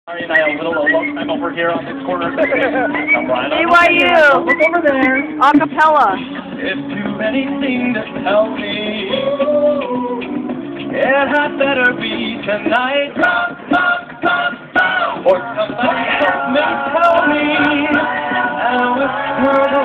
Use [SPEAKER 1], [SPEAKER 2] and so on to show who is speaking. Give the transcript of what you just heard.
[SPEAKER 1] Sorry, and I have a little alone time over here on this corner. Brian,
[SPEAKER 2] BYU.
[SPEAKER 1] look over there.
[SPEAKER 2] Acapella.
[SPEAKER 1] It's too many things to tell me. It had better be tonight. Or somebody else may tell me. And whisper